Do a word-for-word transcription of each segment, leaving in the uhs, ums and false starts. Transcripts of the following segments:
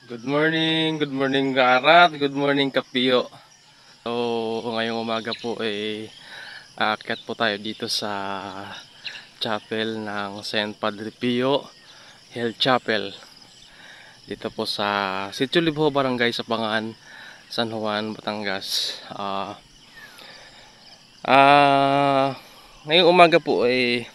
Good morning, good morning Karat, good morning Kapiyo. So ngayong umaga po ay aakyat po tayo dito sa chapel ng Saint Padre Pio Hill Chapel. Dito po sa Sitio Libho Barangay sa Pangan, San Juan, Batangas. Ah, ah, ngayong umaga po ay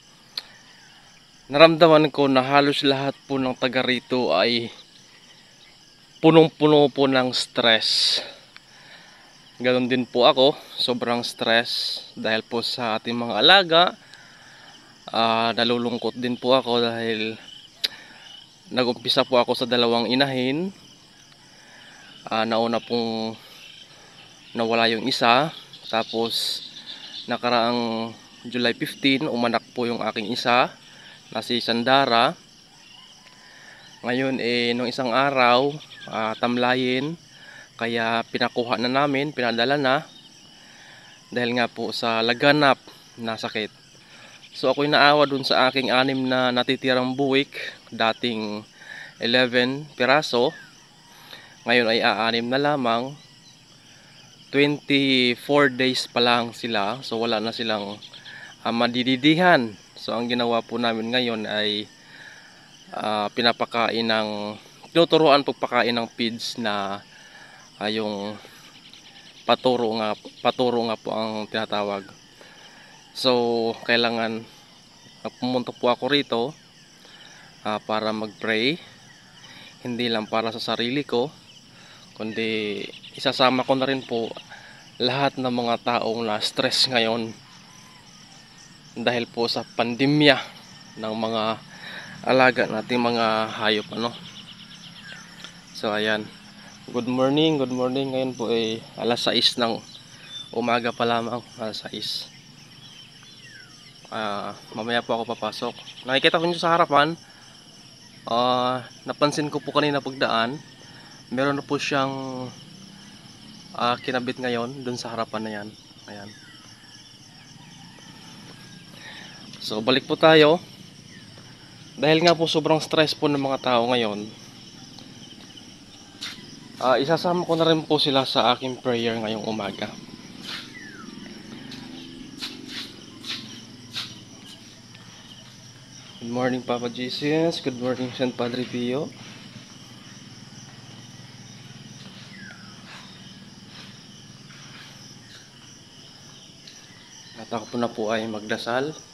naramdaman ko na halos lahat po ng taga rito ay punong-puno po ng stress. Ganon din po ako, sobrang stress dahil po sa ating mga alaga. Uh, nalulungkot din po ako dahil nag-umpisa po ako sa dalawang inahin. Uh, nauna pong nawala yung isa, tapos nakaraang July fifteen umanak po yung aking isa na si Sandara. Ngayon eh nung isang araw uh, tamlayin, kaya pinakuha na namin, pinadala na dahil nga po sa laganap na sakit. So ako'y naawa dun sa aking anim na natitirang buwik, dating eleven piraso, ngayon ay aanim na lamang. Twenty-four days pa lang sila, so wala na silang uh, madididihan. So ang ginawa po namin ngayon ay uh, pinapakain ng tinuturuan pagpakain ng feeds na uh, yung paturo nga paturo nga po ang tinatawag. So kailangan pumunta po ako rito uh, para mag-pray, hindi lang para sa sarili ko, kundi isasama ko na rin po lahat ng mga taong na stress ngayon dahil po sa pandemya ng mga alaga nating mga hayop ano. So ayan, good morning, good morning. Ngayon po ay alas sais ng umaga pa lamang, alas sais. Uh, mamaya po ako papasok. Nakikita ko nyo sa harapan, uh, napansin ko po kanina pagdaan, meron na po siyang uh, kinabit ngayon dun sa harapan na yan. Ayan. So balik po tayo. Dahil nga po sobrang stress po ng mga tao ngayon, uh, isasama ko na rin po sila sa aking prayer ngayong umaga. Good morning Papa Jesus, good morning Saint Padre Pio. At ako po na po ay magdasal.